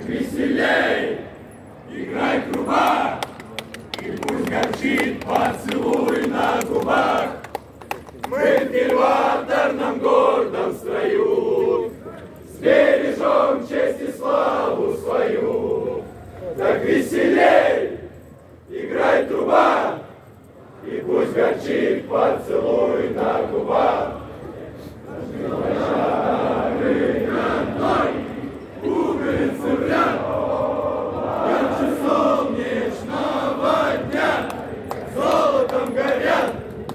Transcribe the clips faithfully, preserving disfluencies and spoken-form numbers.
Веселей, играй труба, и пусть горчит поцелуй на губах. Мы в бельваторном гордом строю сбережем честь и славу свою. Так веселей, играй труба, и пусть горчит поцелуй на губах. Жары родной, пуговицы в ряд, ярче солнечного дня, золотом горят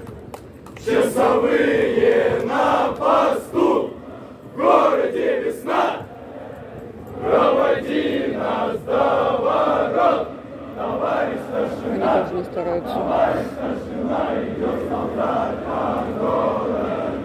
часовые на посту. В городе весна, проводи нас до ворот. Товарищ старшина, товарищ старшина, идет солдат по городу.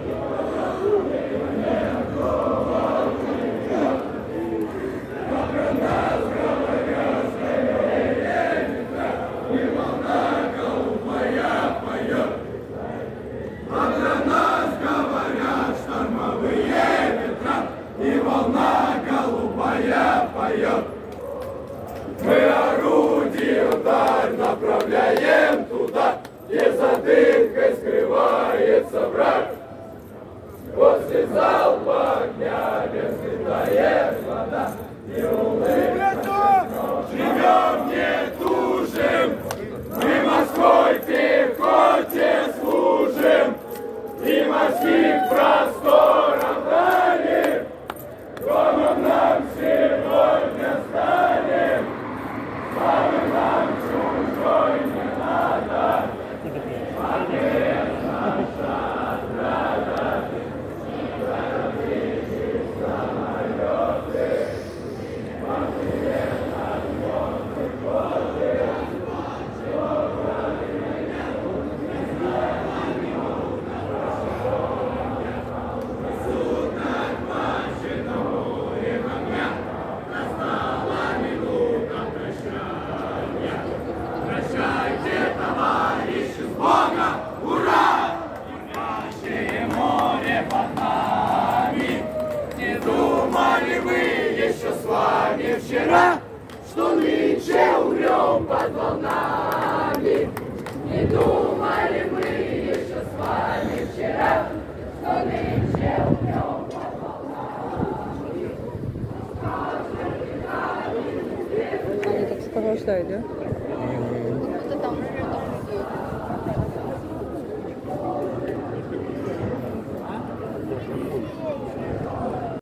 Мы орудие удар направляем туда, где за дымкой скрывается враг. После залпа огня разлетает вода, и улыбка. Живем, не тужим, мы морской пехоте служим, и морским простором дали, домом нам сегодня станем. Славы нам чужой не надо, ответ наша отрада. Летите самолеты, ответ наш водный годы. Несут над башину их огня, настала минута прощания. Прощайте, товарищи, с Бога, ура! Бурлящее море под нами. Не думали вы еще с вами вчера, что нынче умрем под волнами? Не думали вы еще с вами вчера, что нынче умрем под волнами? Они так сопровождают, да?